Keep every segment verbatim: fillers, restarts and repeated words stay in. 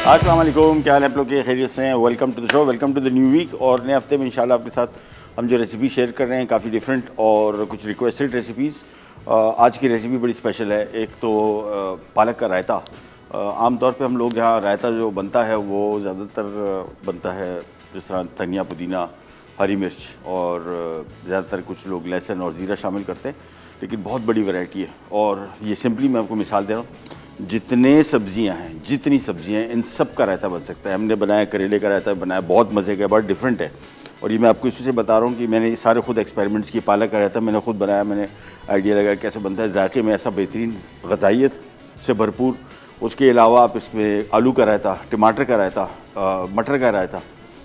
अस्सलाम वालेकुम, क्या हाल है आप लोग के? खैरियत से हैं? Welcome to the show, welcome to the new week. और नए हफ्ते में इंशाल्लाह आपके साथ हम जो रेसिपी शेयर कर रहे हैं काफ़ी डिफरेंट और कुछ रिक्वेस्टेड रेसिपीज़। आज की रेसिपी बड़ी स्पेशल है। एक तो पालक का रायता। आम तौर पे हम लोग यहाँ रायता जो बनता है वो ज़्यादातर बनता है जिस तरह धनिया, पुदीना, हरी मिर्च और ज़्यादातर कुछ लोग लहसुन और ज़ीरा शामिल करते हैं, लेकिन बहुत बड़ी वैरायटी है। और ये सिंपली मैं आपको मिसाल दे रहा हूँ, जितने सब्जियां हैं, जितनी सब्जियां हैं, इन सब का रायता बन सकता है। हमने बनाया करेले का रायता बनाया, बहुत मज़े का, बहुत डिफरेंट है। और ये मैं आपको इसी से बता रहा हूँ कि मैंने ये सारे खुद एक्सपेरिमेंट्स किए। पालक का रायता मैंने खुद बनाया, मैंने आइडिया लगाया कैसे बनता है, जायके में ऐसा बेहतरीन, ग़िज़ाइयत से भरपूर। उसके अलावा आप इसमें आलू का रायता, टमाटर का रायता, मटर का रायता,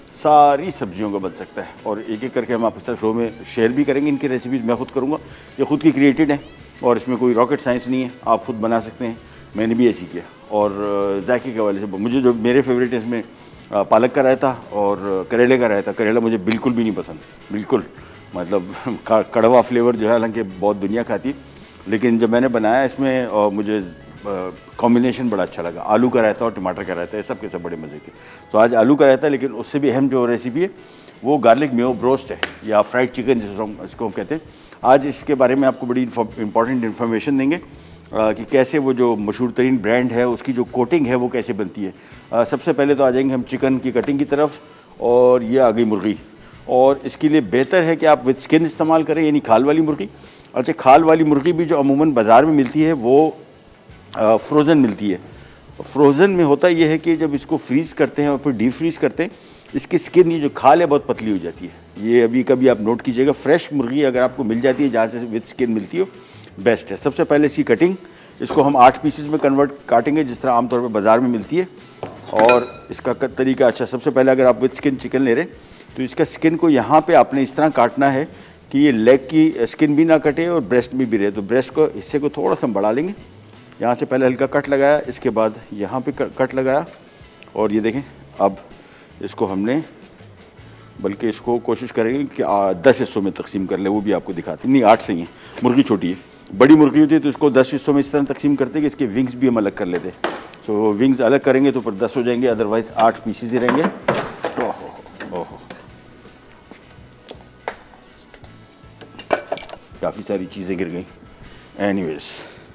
सारी सब्जियों का बन सकता है। और एक एक करके हम आपके साथ शो में शेयर भी करेंगे। इनकी रेसिपीज़ मैं खुद करूँगा, ये खुद की क्रिएटेड है और इसमें कोई रॉकेट साइंस नहीं है, आप खुद बना सकते हैं। मैंने भी ऐसी किया। और जायके के हवाले से मुझे जो मेरे फेवरेट है इसमें पालक का रायता और करेले का रायता। करेला मुझे बिल्कुल भी नहीं पसंद, बिल्कुल, मतलब कड़वा फ्लेवर जो है, हालांकि बहुत दुनिया खाती, लेकिन जब मैंने बनाया इसमें मुझे कॉम्बिनेशन बड़ा अच्छा लगा। आलू का रायता और टमाटर का रायता, ये सब के सब बड़े मज़े के। तो आज आलू का रायता, लेकिन उससे भी अहम जो रेसिपी है वो गार्लिक मेयो ब्रोस्ट है, या फ्राइड चिकन जिसको हम कहते हैं। आज इसके बारे में आपको बड़ी इंपॉर्टेंट इन्फॉर्मेशन देंगे आ, कि कैसे वो जो मशहूर तरीन ब्रांड है उसकी जो कोटिंग है वो कैसे बनती है। आ, सबसे पहले तो आ जाएंगे हम चिकन की कटिंग की तरफ। और ये आ गई मुर्गी, और इसके लिए बेहतर है कि आप विद स्किन इस्तेमाल करें, यानी खाल वाली मुर्गी। अच्छा, खाल वाली मुर्गी भी जो अमूमन बाज़ार में मिलती है वो फ्रोज़न मिलती है। फ्रोज़न में होता ये है कि जब इसको फ्रीज़ करते हैं और फिर डीप फ्रीज़ करते हैं, इसकी स्किन, ये जो खाल है, बहुत पतली हो जाती है। ये अभी कभी आप नोट कीजिएगा, फ्रेश मुर्गी अगर आपको मिल जाती है जहाँ से विद स्किन मिलती हो, बेस्ट है। सबसे पहले इसकी कटिंग, इसको हम आठ पीसेस में कन्वर्ट काटेंगे जिस तरह आमतौर पे बाज़ार में मिलती है। और इसका तरीका, अच्छा, सबसे पहले अगर आप विद स्किन चिकन ले रहे हैं तो इसका स्किन को यहाँ पे आपने इस तरह काटना है कि ये लेग की स्किन भी ना कटे और ब्रेस्ट में भी रहे। तो ब्रेस्ट को, हिस्से को थोड़ा सा बढ़ा लेंगे। यहाँ से पहले हल्का कट लगाया, इसके बाद यहाँ पे कट लगाया, और ये देखें अब इसको हमने, बल्कि इसको कोशिश करेंगे कि दस हिस्सों में तकसीम कर ले, वो भी आपको दिखाते हैं। नहीं, आठ सही है, मुर्गी छोटी है। बड़ी मुर्गी होती है तो इसको दस हिस्सों में इस तरह तकसीम करते हैं कि इसके विंग्स भी हम अलग कर लेते हैं। तो विंग्स अलग करेंगे तो फिर दस हो जाएंगे, अदरवाइज़ आठ पीसेस ही रहेंगे। ओहो ओहो, काफ़ी सारी चीज़ें गिर गई। एनीवेज,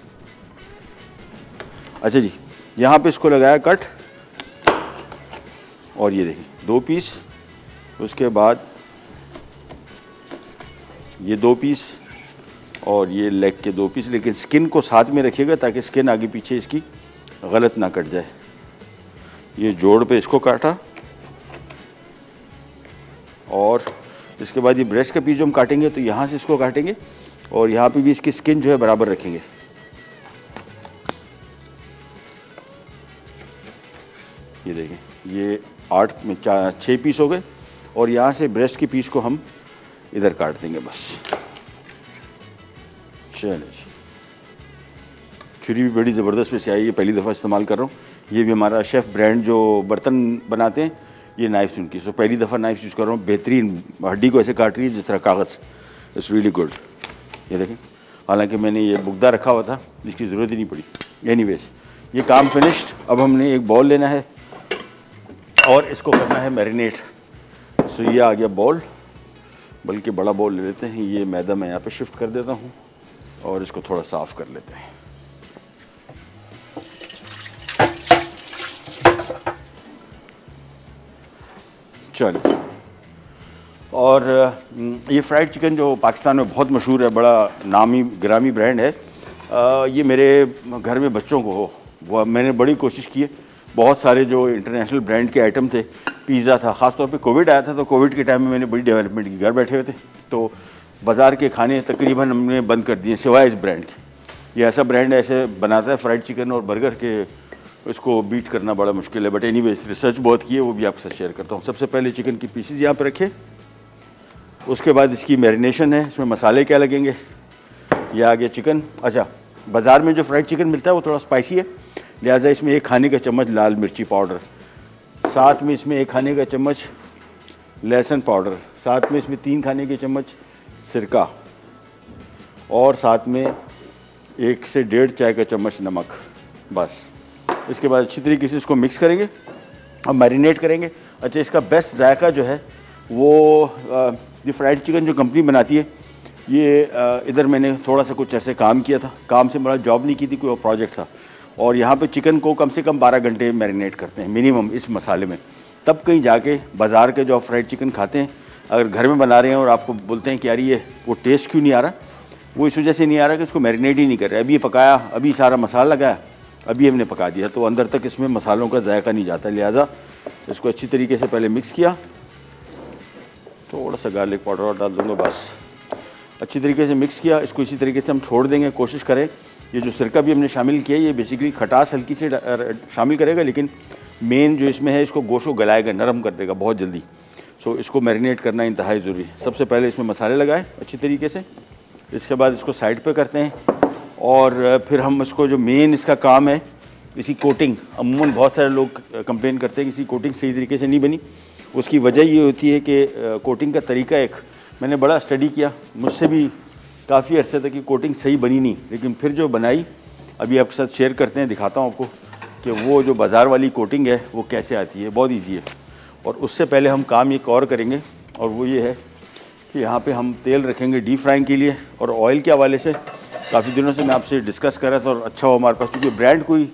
अच्छा जी, यहाँ पे इसको लगाया कट, और ये देखिए दो पीस, उसके बाद ये दो पीस और ये लेग के दो पीस, लेकिन स्किन को साथ में रखिएगा ताकि स्किन आगे पीछे इसकी गलत ना कट जाए। ये जोड़ पे इसको काटा, और इसके बाद ये ब्रेस्ट का पीस जो हम काटेंगे तो यहाँ से इसको काटेंगे, और यहाँ पे भी इसकी स्किन जो है बराबर रखेंगे। ये देखें, ये आठ में चार छः पीस हो गए, और यहाँ से ब्रेस्ट के पीस को हम इधर काट देंगे बस। चलिए जी, छुरी भी बड़ी ज़बरदस्त वैसे आई है, पहली दफ़ा इस्तेमाल कर रहा हूँ। ये भी हमारा शेफ़ ब्रांड जो बर्तन बनाते हैं, ये नाइफ्स उनकी, सो पहली दफ़ा नाइफ्स यूज़ कर रहा हूँ। बेहतरीन, हड्डी को ऐसे काट रही है जिस तरह कागज़। It's really good. ये देखें, हालांकि मैंने ये बुगदा रखा हुआ था, इसकी ज़रूरत ही नहीं पड़ी। एनीवेज, ये काम फिनिश्ड। अब हमने एक बॉल लेना है और इसको करना है मैरिनेट। सो ये आ गया बॉल, बल्कि बड़ा बॉल ले लेते हैं। ये मैदा मैं यहाँ पे शिफ्ट कर देता हूँ और इसको थोड़ा साफ़ कर लेते हैं। चलिए, और ये फ्राइड चिकन जो पाकिस्तान में बहुत मशहूर है, बड़ा नामी ग्रामी ब्रांड है। ये मेरे घर में बच्चों को हो, वो मैंने बड़ी कोशिश की है। बहुत सारे जो इंटरनेशनल ब्रांड के आइटम थे, पिज़्ज़ा था, ख़ासतौर पे कोविड आया था तो कोविड के टाइम में मैंने बड़ी डेवलपमेंट की, घर बैठे हुए थे तो बाज़ार के खाने तकरीबन हमने बंद कर दिए सिवाय इस ब्रांड के। ये ऐसा ब्रांड ऐसे बनाता है फ्राइड चिकन और बर्गर के, इसको बीट करना बड़ा मुश्किल है। बट एनीवेज, रिसर्च बहुत की है, वो भी आपके साथ शेयर करता हूँ। सबसे पहले चिकन की पीसेस यहाँ पर रखे, उसके बाद इसकी मैरिनेशन है। इसमें मसाले क्या लगेंगे, ये आ गया चिकन। अच्छा, बाज़ार में जो फ्राइड चिकन मिलता है वो थोड़ा स्पाइसी है, लिहाजा इसमें एक खाने का चम्मच लाल मिर्ची पाउडर, साथ में इसमें एक खाने का चम्मच लहसुन पाउडर, साथ में इसमें तीन खाने के चम्मच सिरका, और साथ में एक से डेढ़ चाय का चम्मच नमक, बस। इसके बाद अच्छी तरीके से इसको मिक्स करेंगे हम मैरिनेट करेंगे। अच्छा, इसका बेस्ट जायका जो है वो ये फ्राइड चिकन जो कंपनी बनाती है, ये इधर मैंने थोड़ा सा कुछ ऐसे काम किया था, काम से बड़ा जॉब नहीं की थी, कोई और प्रोजेक्ट था, और यहाँ पे चिकन को कम से कम बारह घंटे मैरिनेट करते हैं मिनिमम इस मसाले में। तब कहीं जाके बाज़ार के जो आप फ्राइड चिकन खाते हैं, अगर घर में बना रहे हैं और आपको बोलते हैं कि यार ये वो टेस्ट क्यों नहीं आ रहा, वो इस वजह से नहीं आ रहा कि उसको मैरिनेट ही नहीं कर रहे। अभी ये पकाया, अभी सारा मसाला लगाया, अभी हमने पका दिया, तो अंदर तक इसमें मसालों का जायका नहीं जाता। लिहाजा इसको अच्छी तरीके से पहले मिक्स किया, थोड़ा सा गार्लिक पाउडर और डाल दूँगा, बस अच्छी तरीके से मिक्स किया। इसको इसी तरीके से हम छोड़ देंगे। कोशिश करें, ये जो सिरका भी हमने शामिल किया है ये बेसिकली खटास हल्की से शामिल करेगा, लेकिन मेन जो इसमें है इसको गोश्त को गलाएगा, नरम कर देगा बहुत जल्दी। सो इसको मैरिनेट करना इंतहाई ज़रूरी है। सबसे पहले इसमें मसाले लगाए अच्छी तरीके से, इसके बाद इसको साइड पे करते हैं, और फिर हम इसको जो मेन इसका काम है, इसी कोटिंग, अमूमन बहुत सारे लोग कंप्लेन करते हैं कि इसी कोटिंग सही तरीके से नहीं बनी। उसकी वजह ये होती है कि कोटिंग का तरीका, एक मैंने बड़ा स्टडी किया, मुझसे भी काफ़ी अर्से तक कि कोटिंग सही बनी नहीं, लेकिन फिर जो बनाई अभी आपके साथ शेयर करते हैं, दिखाता हूँ आपको कि वो जो बाज़ार वाली कोटिंग है वो कैसे आती है। बहुत इजी है। और उससे पहले हम काम एक और करेंगे, और वो ये है कि यहाँ पे हम तेल रखेंगे डीप फ्राइंग के लिए। और ऑयल के हवाले से काफ़ी दिनों से मैं आपसे डिस्कस कर रहा था, और अच्छा हो हमारे पास, क्योंकि ब्रांड कोई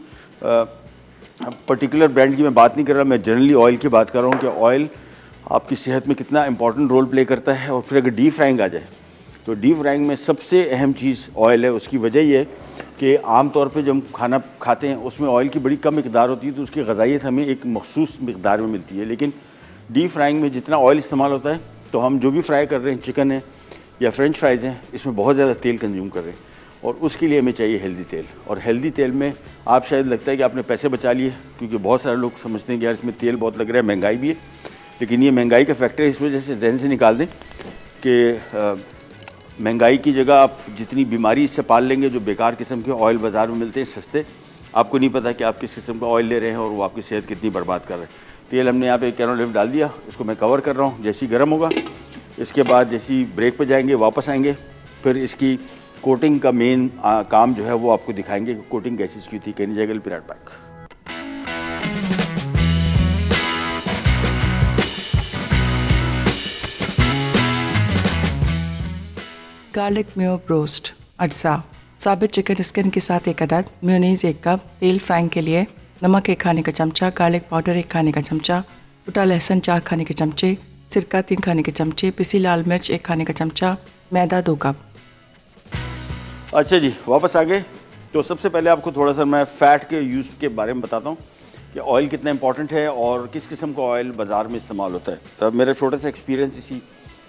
पर्टिकुलर ब्रांड की मैं बात नहीं कर रहा, मैं जनरली ऑयल की बात कर रहा हूँ कि ऑयल आपकी सेहत में कितना इंपॉर्टेंट रोल प्ले करता है। और फिर अगर डीप फ्राइंग आ जाए तो डीप फ्राइंग में सबसे अहम चीज़ ऑयल है। उसकी वजह ये है कि आम तौर पे जब हम खाना खाते हैं उसमें ऑयल की बड़ी कम मिकदार होती है, तो उसकी ग़िज़ाइयत हमें एक मखसूस मिकदार में मिलती है। लेकिन डीप फ्राइंग में जितना ऑयल इस्तेमाल होता है, तो हम जो भी फ्राई कर रहे हैं, चिकन है या फ्रेंच फ्राइज़ हैं, इसमें बहुत ज़्यादा तेल कंज्यूम कर रहे हैं, और उसके लिए हमें चाहिए हेल्दी तेल। और हेल्दी तेल में आप शायद लगता है कि आपने पैसे बचा लिए, क्योंकि बहुत सारे लोग समझते हैं कि यार इसमें तेल बहुत लग रहा है, महंगाई भी है, लेकिन ये महंगाई का फैक्टर इस वजह से जहन से निकाल दें कि महंगाई की जगह आप जितनी बीमारी इससे पाल लेंगे, जो बेकार किस्म के ऑयल बाज़ार में मिलते हैं सस्ते, आपको नहीं पता कि आप किस किस्म का ऑयल ले रहे हैं और वो आपकी सेहत कितनी बर्बाद कर रहे हैं। तेल हमने यहाँ पे कैनोला डाल दिया, इसको मैं कवर कर रहा हूँ। जैसे ही गर्म होगा, इसके बाद जैसे ही ब्रेक पे जाएंगे, वापस आएंगे, फिर इसकी कोटिंग का मेन आ, काम जो है वो आपको दिखाएंगे कि कोटिंग कैसी इसकी थी। कहनी जाएगा पिराट पैक। गार्लिक मेयो ब्रोस्ट अज्जा, साबित चिकन स्किन के साथ एक अदद, मेयोनीज एक कप, तेल फ्राइंग के लिए, नमक एक खाने का चमचा, गार्लिक पाउडर एक खाने का चमचा, टूटा लहसुन चार खाने के चमचे, सिरका तीन खाने के चमचे, पिसी लाल मिर्च एक खाने का चमचा, मैदा दो कप। अच्छा जी, वापस आ गए। तो सबसे पहले आपको थोड़ा सा मैं फ़ैट के यूज़ के बारे में बताता हूँ कि ऑयल कितना इंपॉर्टेंट है और किस किस्म का ऑयल बाज़ार में इस्तेमाल होता है। तो मेरा छोटा सा एक्सपीरियंस इसी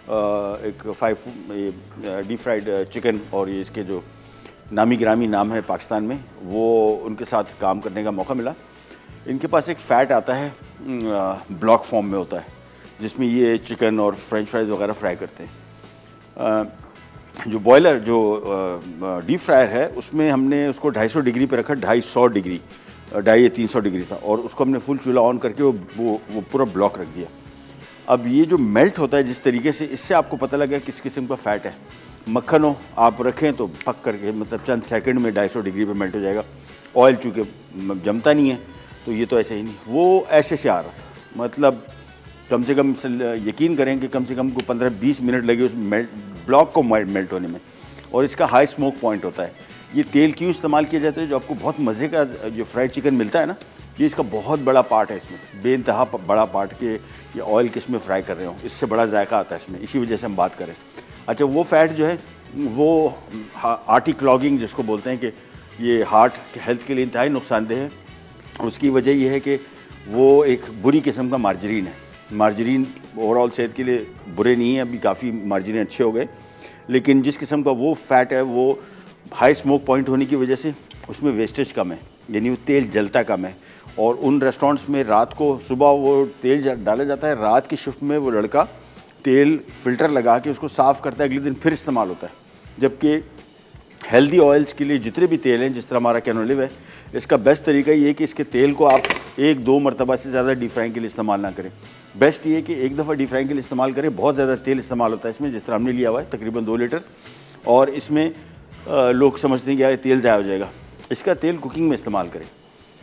एक फाइव डीप फ्राइड चिकन और ये इसके जो नामी गिरामी नाम है पाकिस्तान में, वो उनके साथ काम करने का मौका मिला। इनके पास एक फ़ैट आता है, ब्लॉक फॉर्म में होता है, जिसमें ये चिकन और फ्रेंच फ्राइज़ वगैरह फ्राई करते हैं। जो बॉयलर जो डीप फ्रायर है उसमें हमने उसको ढाई सौ डिग्री पे रखा, ढाई सौ डिग्री ढाई या तीन सौ डिग्री था, और उसको हमने फुल चूल्हा ऑन करके वो वो, वो पूरा ब्लॉक रख दिया। अब ये जो मेल्ट होता है जिस तरीके से, इससे आपको पता लगा किस किस्म का फ़ैट है। मक्खन हो आप रखें तो पक करके मतलब चंद सेकंड में ढाई सौ डिग्री पे मेल्ट हो जाएगा। ऑयल चूँकि जमता नहीं है तो ये तो ऐसे ही नहीं, वो ऐसे से आ रहा था। मतलब कम से कम यकीन करें कि कम से कम को पंद्रह बीस मिनट लगे उस मेल्ट ब्लॉक को मेल्ट होने में। और इसका हाई स्मोक पॉइंट होता है। ये तेल क्यों इस्तेमाल किया जाता है? जो आपको बहुत मज़े का जो फ्राइड चिकन मिलता है ना, ये इसका बहुत बड़ा पार्ट है इसमें, बेइंतहा बड़ा पार्ट के ये ऑयल किस में फ्राई कर रहे हो, इससे बड़ा जायका आता है इसमें। इसी वजह से हम बात करें। अच्छा, वो फ़ैट जो है वो हार्टी क्लॉगिंग जिसको बोलते हैं कि ये हार्ट के हेल्थ के लिए इंतहाई नुकसानदेह है। उसकी वजह ये है कि वो एक बुरी किस्म का मार्जरीन है। मार्जरीन ओवरऑल सेहत के लिए बुरे नहीं है, अभी काफ़ी मार्जरीन अच्छे हो गए, लेकिन जिस किस्म का वो फ़ैट है वो हाई स्मोक पॉइंट होने की वजह से उसमें वेस्टेज कम है, यानी वो तेल जलता कम है। और उन रेस्टोरेंट्स में रात को सुबह वो तेल डाला जाता है, रात की शिफ्ट में वो लड़का तेल फ़िल्टर लगा के उसको साफ़ करता है, अगले दिन फिर इस्तेमाल होता है। जबकि हेल्दी ऑयल्स के लिए जितने भी तेल हैं, जिस तरह हमारा कैनोलिव है, इसका बेस्ट तरीका ये है कि इसके तेल को आप एक दो मरतबा से ज़्यादा डीप फ्राइंग के लिए इस्तेमाल ना करें। बेस्ट ये है कि एक दफ़ा डीप फ्राइंग के लिए इस्तेमाल करें। बहुत ज़्यादा तेल इस्तेमाल होता है इसमें, जिस तरह हमने लिया हुआ है तकरीबन दो लीटर, और इसमें आ, लोग समझते हैं कि यार तेल ज़ाया हो जाएगा। इसका तेल कुकिंग में इस्तेमाल करें।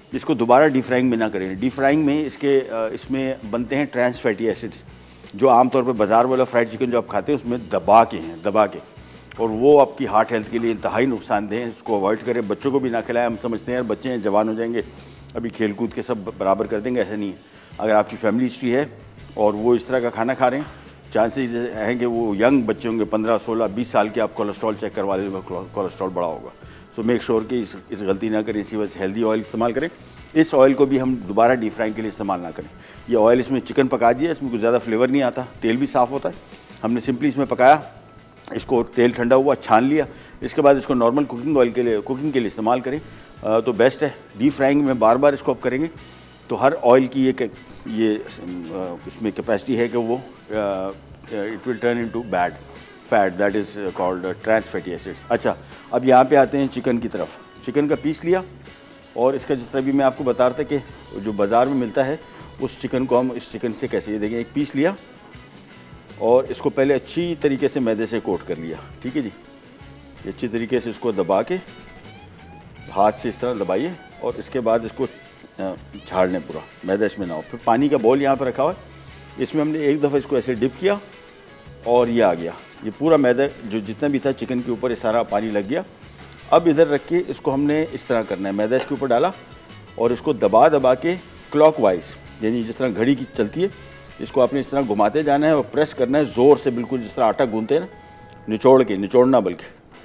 इसको दोबारा डीप फ्राइंग में ना करें। डीप फ्राइंग में इसके इसमें बनते हैं ट्रांस फैटी एसिड्स, जो आमतौर पर बाज़ार वाला फ्राइड चिकन जो आप खाते हैं उसमें दबा के हैं, दबा के, और वो आपकी हार्ट हेल्थ के लिए इंतहाई नुकसानदेह है। इसको अवॉइड करें, बच्चों को भी ना खिलाएं। हम समझते हैं यार बच्चे हैं, जवान हो जाएंगे, अभी खेल कूद के सब बराबर कर देंगे, ऐसा नहीं है। अगर आपकी फैमिली हिस्ट्री है और वो इस तरह का खाना खा रहे हैं, चांसेस हैं कि वो यंग बच्चे होंगे, पंद्रह सोलह बीस साल के, आप कोलेस्ट्रॉल चेक करवा लें, कोलेस्ट्रॉल बड़ा होगा। सो मेक श्योर कि इस इस गलती ना करें, इसी वजह से हेल्दी ऑयल इस्तेमाल करें। इस ऑयल को भी हम दोबारा डीप फ्राइंग के लिए इस्तेमाल ना करें। ये ऑयल इसमें चिकन पका दिया, इसमें कुछ ज़्यादा फ्लेवर नहीं आता, तेल भी साफ़ होता है। हमने सिंपली इसमें पकाया, इसको तेल ठंडा हुआ, छान लिया, इसके बाद इसको नॉर्मल कुकिंग ऑयल के लिए कुकिंग के लिए इस्तेमाल करें तो बेस्ट है। डीप फ्राइंग में बार बार इसको आप करेंगे तो हर ऑयल की ये ये इसमें कैपेसिटी है कि वो it will turn into bad fat, that is called trans fatty acids. अच्छा, अब यहाँ पे आते हैं चिकन की तरफ। चिकन का पीस लिया और इसका जिस तरह भी मैं आपको बता रहा था कि जो बाज़ार में मिलता है उस चिकन को हम इस चिकन से कैसे, ये देखें, एक पीस लिया और इसको पहले अच्छी तरीके से मैदे से कोट कर लिया। ठीक है जी, अच्छी तरीके से इसको दबा के हाथ से इस तरह दबाइए और इसके बाद इसको झाड़ लें पूरा, मैदा इसमें ना हो। फिर पानी का बॉल यहाँ पर रखा हुआ है, इसमें हमने एक दफ़ा इसको ऐसे डिप किया और ये आ गया, ये पूरा मैदा जो जितना भी था चिकन के ऊपर ये सारा पानी लग गया। अब इधर रख के इसको हमने इस तरह करना है, मैदा इसके ऊपर डाला और इसको दबा दबा के क्लॉकवाइज, यानी जिस तरह घड़ी की चलती है, इसको आपने इस तरह घुमाते जाना है और प्रेस करना है ज़ोर से, बिल्कुल जिस तरह आटा गूंथते हैं ना, निचोड़ के, निचोड़ना बल्कि।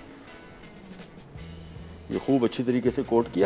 ये खूब अच्छी तरीके से कोट किया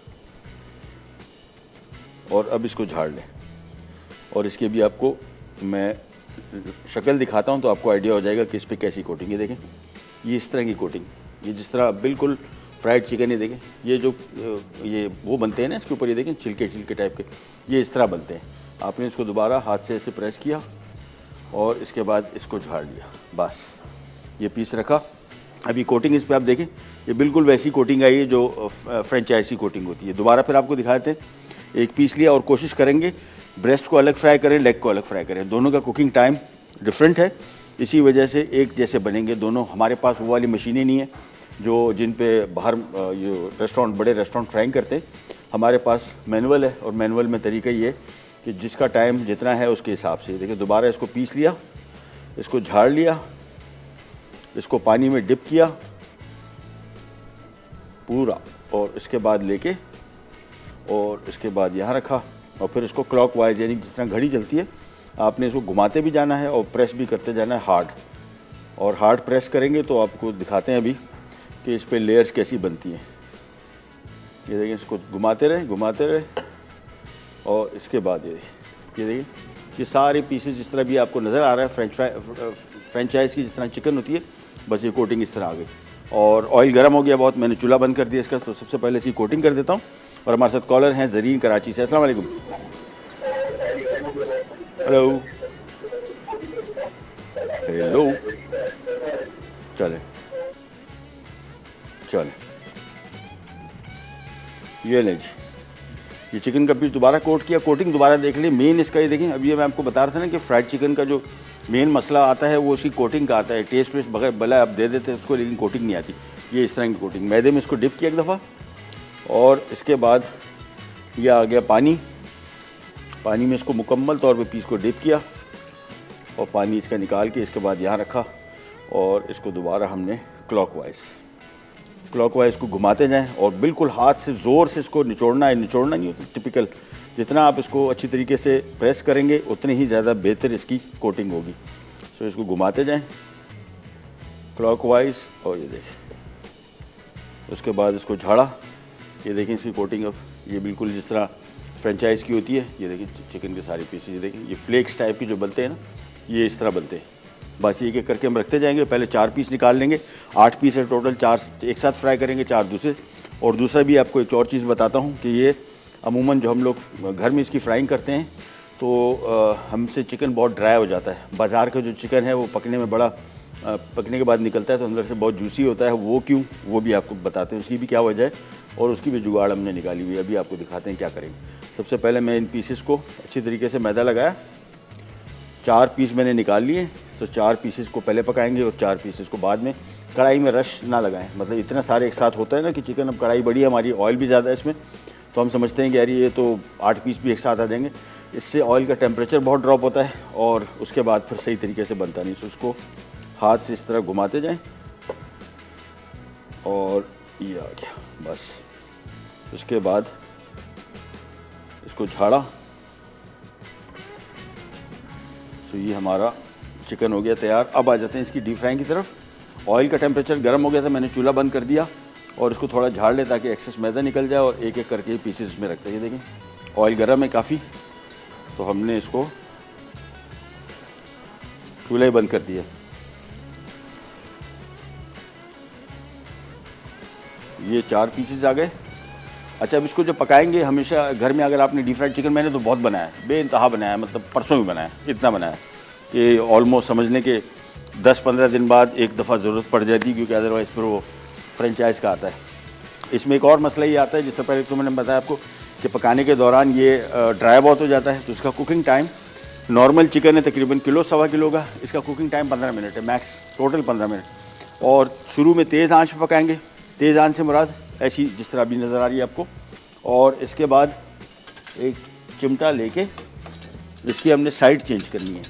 और अब इसको झाड़ लें और इसके भी आपको मैं शक्ल दिखाता हूं तो आपको आइडिया हो जाएगा कि इस पर कैसी कोटिंग है। देखें, ये इस तरह की कोटिंग, ये जिस तरह बिल्कुल फ्राइड चिकन है, देखें ये जो ये वो बनते हैं ना इसके ऊपर, ये देखें छिलके छिलके टाइप के, ये इस तरह बनते हैं। आपने इसको दोबारा हाथ से ऐसे प्रेस किया और इसके बाद इसको झाड़ लिया, बस ये पीस रखा। अभी कोटिंग इस पर आप देखें, ये बिल्कुल वैसी कोटिंग आई है जो फ्रेंचाइजी कोटिंग होती है। दोबारा फिर आपको दिखाते हैं, एक पीस लिया और कोशिश करेंगे ब्रेस्ट को अलग फ्राई करें, लेग को अलग फ्राई करें, दोनों का कुकिंग टाइम डिफरेंट है, इसी वजह से एक जैसे बनेंगे दोनों। हमारे पास वो वाली मशीनें नहीं है जो जिन पे बाहर ये रेस्टोरेंट, बड़े रेस्टोरेंट फ्राइंग करते हैं। हमारे पास मैनुअल है और मैनुअल में तरीका ये है कि जिसका टाइम जितना है उसके हिसाब से। देखिए, दोबारा इसको पीस लिया, इसको झाड़ लिया, इसको पानी में डिप किया पूरा और इसके बाद लेके और इसके बाद यहाँ रखा और फिर इसको क्लॉकवाइज, यानी जिस तरह घड़ी चलती है, आपने इसको घुमाते भी जाना है और प्रेस भी करते जाना है हार्ड। और हार्ड प्रेस करेंगे तो आपको दिखाते हैं अभी कि इस पे लेयर्स कैसी बनती हैं। ये देखिए, इसको घुमाते रहे घुमाते रहे और इसके बाद ये ये देखिए, ये सारे पीसेस जिस तरह भी आपको नज़र आ रहा है फ्रेंच फ्राई फ्रेंचाइज की जिस तरह चिकन होती है, बस ये कोटिंग इस तरह आ गई। और ऑयल गर्म हो गया बहुत, मैंने चूल्हा बंद कर दिया इसका, तो सबसे पहले इसकी कोटिंग कर देता हूँ। और हमारे साथ कॉलर हैं जरीन कराची से। अस्सलाम वालेकुम। हेलो हेलो चले चले ये ले जी, ये चिकन का पीस दोबारा कोट किया। कोटिंग दोबारा देख लें, मेन इसका ये देखें, अभी मैं आपको बता रहा था ना कि फ्राइड चिकन का जो मेन मसला आता है वो उसकी कोटिंग का आता है। टेस्ट वेस्ट बगैर भला आप दे देते हैं उसको, लेकिन कोटिंग नहीं आती। ये इस तरह की कोटिंग, मैदे में इसको डिप किया एक दफ़ा और इसके बाद ये आ गया पानी, पानी में इसको मुकम्मल तौर पे पीस को डिप किया और पानी इसका निकाल के इसके बाद यहाँ रखा और इसको दोबारा हमने क्लॉकवाइज क्लॉकवाइज को घुमाते जाएं और बिल्कुल हाथ से ज़ोर से इसको निचोड़ना है। निचोड़ना नहीं होता टिपिकल, जितना आप इसको अच्छी तरीके से प्रेस करेंगे उतनी ही ज़्यादा बेहतर इसकी कोटिंग होगी। सो इसको घुमाते जाएं क्लॉकवाइज और ये देखें, उसके बाद इसको झाड़ा, ये देखें इसकी कोटिंग अब ये बिल्कुल जिस तरह फ्रेंचाइज की होती है। ये देखिए चिकन के सारे पीसेस, ये देखें ये फ्लेक्स टाइप की जो बनते हैं ना, ये इस तरह बनते हैं। बस एक एक करके हम रखते जाएंगे, पहले चार पीस निकाल लेंगे, आठ पीस है टोटल, चार एक साथ फ्राई करेंगे, चार दूसरे। और दूसरा भी आपको एक और चीज़ बताता हूँ कि ये अमूमन जो हम लोग घर में इसकी फ्राइंग करते हैं तो आ, हमसे चिकन बहुत ड्राई हो जाता है। बाज़ार का जो चिकन है वो पकने में बड़ा आ, पकने के बाद निकलता है तो अंदर से बहुत जूसी होता है। वो क्यों, वो भी आपको बताते हैं, उसकी भी क्या वजह है और उसकी भी जुगाड़ हमने निकाली हुई है। अभी आपको दिखाते हैं क्या करेंगे। सबसे पहले मैं इन पीसेस को अच्छी तरीके से मैदा लगाया, चार पीस मैंने निकाल लिए, तो चार पीसेस को पहले पकाएंगे और चार पीसेस को बाद में। कढ़ाई में रश ना लगाएं, मतलब इतना सारे एक साथ होता है ना कि चिकन, अब कढ़ाई बड़ी है हमारी, ऑयल भी ज़्यादा है इसमें, तो हम समझते हैं कि यार ये तो आठ पीस भी एक साथ आ जाएंगे। इससे ऑयल का टेम्परेचर बहुत ड्रॉप होता है और उसके बाद फिर सही तरीके से बनता नहीं। तो उसको हाथ से इस तरह घुमाते जाएं और ये आ गया बस। उसके बाद इसको झाड़ा। तो ये हमारा चिकन हो गया तैयार। अब आ जाते हैं इसकी डीप फ्राइंग की तरफ। ऑयल का टेम्परेचर गर्म हो गया था, मैंने चूल्हा बंद कर दिया और इसको थोड़ा झाड़ ले ताकि एक्सेस मैदा निकल जाए और एक एक करके पीसेस इसमें रखते हैं। देखें ऑयल गर्म है काफ़ी, तो हमने इसको चूल्हा ही बंद कर दिया। ये चार पीसेस आ गए। अच्छा, अब इसको जो पकाएंगे, हमेशा घर में अगर आपने डीप फ्राइड चिकन, मैंने तो बहुत बनाया है, बेइंतहा बनाया है, मतलब परसों भी बनाया, इतना बनाया कि ऑलमोस्ट समझने के दस पंद्रह दिन बाद एक दफ़ा ज़रूरत पड़ जाती है, क्योंकि अदरवाइज़ फिर वो फ्रेंचाइज़ का आता है। इसमें एक और मसला ये आता है, जिससे पहले तो मैंने बताया आपको कि पकाने के दौरान ये ड्राई बहुत हो जाता है, तो इसका कुकिंग टाइम, नॉर्मल चिकन है तकरीबन किलो सवा किलो का, इसका कुकिंग टाइम पंद्रह मिनट है मैक्स, टोटल पंद्रह मिनट। और शुरू में तेज़ आंच पर पकाएंगे, तेज़ आंच से मुराद ऐसी जिस तरह अभी नज़र आ रही है आपको। और इसके बाद एक चिमटा लेके इसकी हमने साइड चेंज करनी है,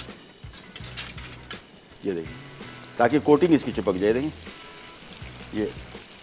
ये देखिए, ताकि कोटिंग इसकी चिपक जाए। देखिए ये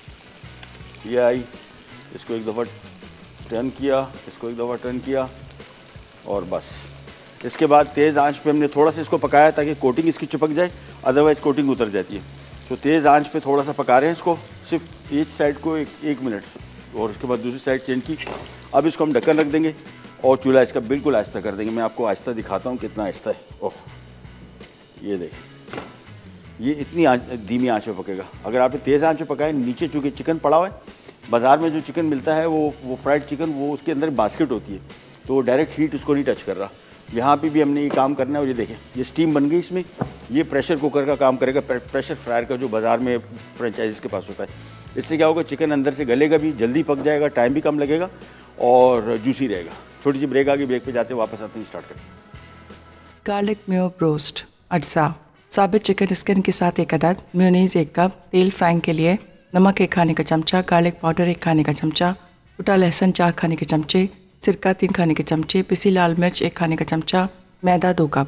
ये आई, इसको एक दफ़ा टर्न किया, इसको एक दफ़ा टर्न किया और बस। इसके बाद तेज़ आंच पे हमने थोड़ा सा इसको पकाया ताकि कोटिंग इसकी चिपक जाए, अदरवाइज़ कोटिंग उतर जाती है। तो तेज़ आंच पे थोड़ा सा पका रहे हैं इसको, सिर्फ एक साइड को एक एक मिनट, और उसके बाद दूसरी साइड चेंज की। अब इसको हम ढक्कन रख देंगे और चूल्हा इसका बिल्कुल आहिस्ता कर देंगे। मैं आपको आहिस्ता दिखाता हूँ कितना आहिस्ता है। ओह, ये देखिए, ये इतनी आंच, धीमी आंच पे पकेगा। अगर आपने तेज़ आंच पे पकाए, नीचे चूँकि चिकन पड़ा हुआ है, बाज़ार में जो चिकन मिलता है वो वो फ्राइड चिकन, वो उसके अंदर बास्केट होती है, तो डायरेक्ट हीट उसको नहीं टच कर रहा। यहाँ पे भी हमने ये काम करना है। और ये देखें, ये स्टीम बन गई इसमें, ये प्रेशर कुकर का काम करेगा, प्रेशर फ्रायर का जो बाज़ार में फ्रेंचाइजीज़ के पास होता है। इससे क्या होगा, चिकन अंदर से गलेगा भी, जल्दी पक जाएगा, टाइम भी कम लगेगा और जूसी रहेगा। छोटी सी ब्रेक आ गई, ब्रेक पे जाते वापस आते हैं, स्टार्ट करें। गार्लिक मेयो ब्रोस्ट अज्जा, साबित चिकन स्किन के साथ एक अदद, मेयोनीज एक कप, तेल फ्राइंग के लिए, नमक एक खाने का चमचा, गार्लिक पाउडर एक खाने का चमचा, टूटा लहसुन चार खाने के चमचे, सिरका तीन खाने के चमचे, पिसी लाल मिर्च एक खाने का चमचा, मैदा दो कप।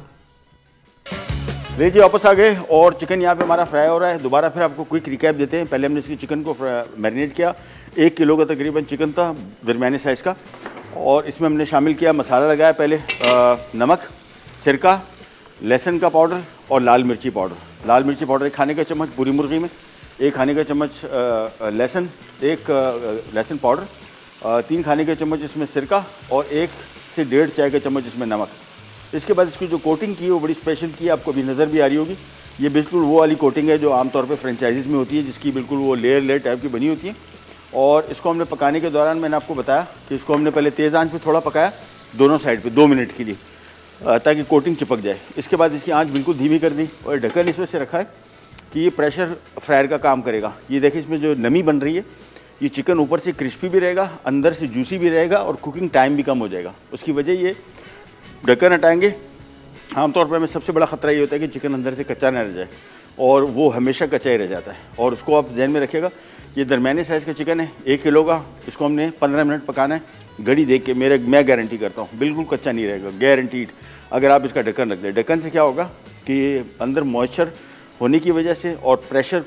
ले जी वापस आ गए और चिकन यहाँ पे हमारा फ्राई हो रहा है। दोबारा फिर आपको क्विक रिकैप देते हैं। पहले हमने इसकी चिकन को मैरिनेट किया, एक किलो का तकरीबन चिकन था, दरमियाने साइज़ का, और इसमें हमने शामिल किया, मसाला लगाया पहले, आ, नमक, सिरका, लहसुन का पाउडर और लाल मिर्ची पाउडर। लाल मिर्ची पाउडर एक खाने का चम्मच पूरी मुर्गी में, एक खाने का चम्मच लहसुन, एक लहसुन पाउडर, तीन खाने के चम्मच इसमें सिरका और एक से डेढ़ चाय का चम्मच इसमें नमक। इसके बाद इसकी जो कोटिंग की है वो बड़ी स्पेशल की है, आपको अभी नज़र भी आ रही होगी। ये बिल्कुल वो वाली कोटिंग है जो आमतौर पे फ्रेंचाइजीज़ में होती है, जिसकी बिल्कुल वो लेयर लेयर टाइप की बनी होती है। और इसको हमने पकाने के दौरान मैंने आपको बताया कि इसको हमने पहले तेज़ आंच पे थोड़ा पकाया, दोनों साइड पे दो मिनट के लिए, ताकि कोटिंग चिपक जाए। इसके बाद इसकी आँच बिल्कुल धीमी कर दी और ढक्कन इस वजह से रखा है कि ये प्रेशर फ्रायर का काम करेगा। ये देखिए, इसमें जो नमी बन रही है, ये चिकन ऊपर से क्रिस्पी भी रहेगा, अंदर से जूसी भी रहेगा और कुकिंग टाइम भी कम हो जाएगा। उसकी वजह ये ढक्कन हटाएंगे। आमतौर पर हमें सबसे बड़ा ख़तरा ये होता है कि चिकन अंदर से कच्चा न रह जाए, और वो हमेशा कच्चा ही रह जाता है। और उसको आप ध्यान में रखिएगा, ये दरमियाने साइज़ का चिकन है, एक किलो का, इसको हमने पंद्रह मिनट पकाना है। घड़ी देख के मेरे मैं गारंटी करता हूँ बिल्कुल कच्चा नहीं रहेगा, गारंटीड। अगर आप इसका ढक्कन रख दें, ढक्कन से क्या होगा कि अंदर मॉइस्चर होने की वजह से और प्रेशर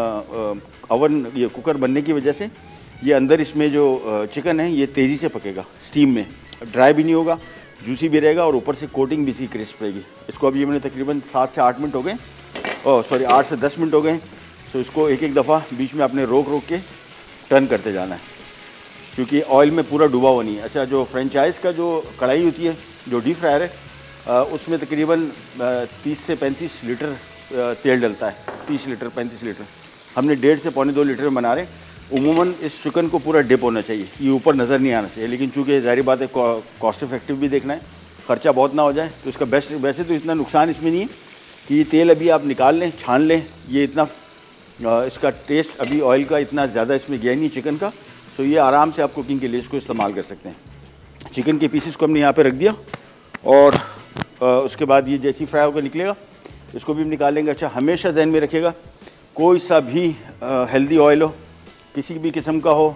ओवन ये कुकर बनने की वजह से ये अंदर इसमें जो चिकन है ये तेज़ी से पकेगा, स्टीम में ड्राई भी नहीं होगा, जूसी भी रहेगा और ऊपर से कोटिंग भी सी क्रिस्प रहेगी। इसको अभी मैंने तकरीबन सात से आठ मिनट हो गए, ओह सॉरी आठ से दस मिनट हो गए। तो इसको एक एक दफ़ा बीच में आपने रोक रोक के टर्न करते जाना है, क्योंकि ऑयल में पूरा डूबा हुआ नहीं है। अच्छा, जो फ्रेंचाइज़ का जो कढ़ाई होती है, जो डीप फ्रायर है, उसमें तकरीबन तीस से पैंतीस लीटर तेल डलता है, तीस लीटर पैंतीस लीटर। हमने डेढ़ से पौने दो लीटर में बना रहे हैं। उमूमन इस चिकन को पूरा डिप होना चाहिए, ये ऊपर नज़र नहीं आना चाहिए, लेकिन चूँकि ज़ाहिर बात है कॉस्ट इफेक्टिव भी देखना है, ख़र्चा बहुत ना हो जाए, तो इसका बेस्ट। वैसे तो इतना नुकसान इसमें नहीं है कि ये तेल अभी आप निकाल लें, छान लें, ये इतना इसका टेस्ट अभी ऑयल का इतना ज़्यादा इसमें गया नहीं चिकन का, तो ये आराम से आप कुकिंग के लिए इसको इस्तेमाल कर सकते हैं। चिकन के पीसेस को हमने यहाँ पर रख दिया और उसके बाद ये जैसी फ्राई होकर निकलेगा इसको भी हम निकाल लेंगे। अच्छा, हमेशा ध्यान में रखिएगा, कोई सा भी हेल्दी ऑयल हो, किसी भी किस्म का हो,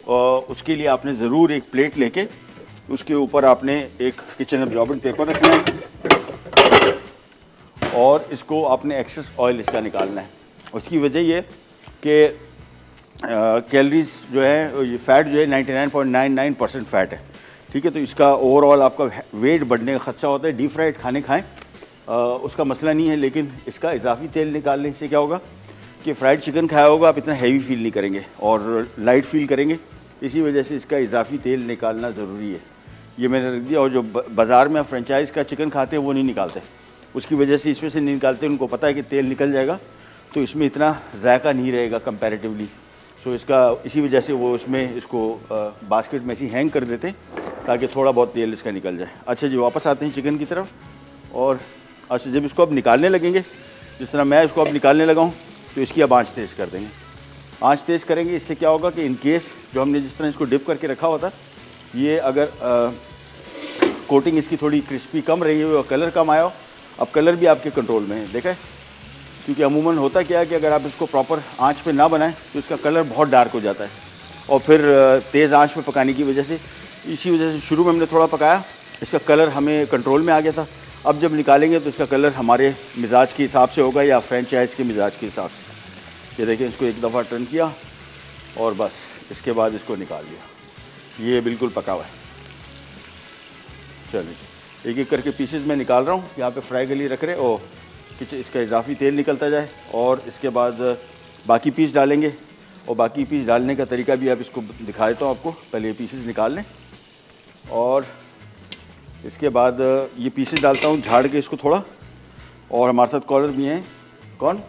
उसके लिए आपने ज़रूर एक प्लेट लेके उसके ऊपर आपने एक किचन एब्जॉर्बेंट पेपर रखना है और इसको आपने एक्सेस ऑयल इसका निकालना है। उसकी वजह ये कि कैलोरीज जो है ये फ़ैट जो है निन्यानवे point nine nine percent fat है, ठीक है। तो इसका ओवरऑल आपका वेट बढ़ने का खदशा होता है। डीप फ्राइड खाने खाएं आ, उसका मसला नहीं है, लेकिन इसका इजाफी तेल निकालने से क्या होगा कि फ्राइड चिकन खाया होगा आप इतना हैवी फील नहीं करेंगे और लाइट फील करेंगे। इसी वजह से इसका इजाफी तेल निकालना ज़रूरी है। ये मैंने रख दिया। और जो बाज़ार में फ्रेंचाइज़ का चिकन खाते हैं वो नहीं निकालते, उसकी वजह से इसमें से नहीं निकालते। उनको पता है कि तेल निकल जाएगा तो इसमें इतना जायका नहीं रहेगा कंपैरेटिवली। सो इसका इसी वजह से वो इसमें इसको बास्केट में ऐसे हैंग कर देते हैं ताकि थोड़ा बहुत तेल इसका निकल जाए। अच्छा जी, वापस आते हैं चिकन की तरफ। और अच्छा, जब इसको अब निकालने लगेंगे, जिस तरह मैं इसको अब निकालने लगा हूँ, तो इसकी अब आँच तेज़ कर देंगे। आँच तेज़ करेंगे, इससे क्या होगा कि इन केस जो हमने जिस तरह इसको डिप करके रखा हुआ था, ये अगर आ, कोटिंग इसकी थोड़ी क्रिस्पी कम रही हो और कलर कम आया हो, अब कलर भी आपके कंट्रोल में है, देखा है। क्योंकि अमूमन होता क्या है कि अगर आप इसको प्रॉपर आंच पे ना बनाएं तो इसका कलर बहुत डार्क हो जाता है और फिर तेज़ आंच पे पकाने की वजह से, इसी वजह से शुरू में हमने थोड़ा पकाया, इसका कलर हमें कंट्रोल में आ गया था। अब जब निकालेंगे तो इसका कलर हमारे मिजाज के हिसाब से होगा या फ्रेंचाइज़ के मिजाज के हिसाब से। ये देखिए, इसको एक दफ़ा टर्न किया और बस इसके बाद इसको निकाल लिया। ये बिल्कुल पका हुआ है। चलिए, एक एक करके पीसेस मैं निकाल रहा हूँ यहाँ पे फ्राई के लिए रख रहे हैं। और कि इसका इजाफी तेल निकलता जाए और इसके बाद बाकी पीस डालेंगे। और बाकी पीस डालने का तरीका भी आप इसको दिखा देता हूँ आपको। पहले ये पीसेस निकाल लें और इसके बाद ये पीसेस डालता हूँ झाड़ के इसको थोड़ा। और हमारे साथ कॉलर भी हैं। कौन?